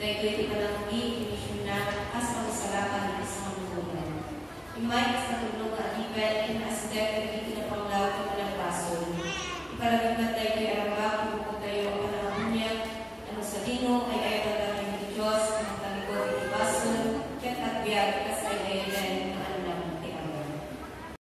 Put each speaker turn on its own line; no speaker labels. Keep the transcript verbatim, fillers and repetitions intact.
Dahil iti pananggi, inisyon na, as magsalakan at isang mamunan. Imay, as natulong ka, ipel, in as dek, at iti na panglaw, iti na pasol. Iparagag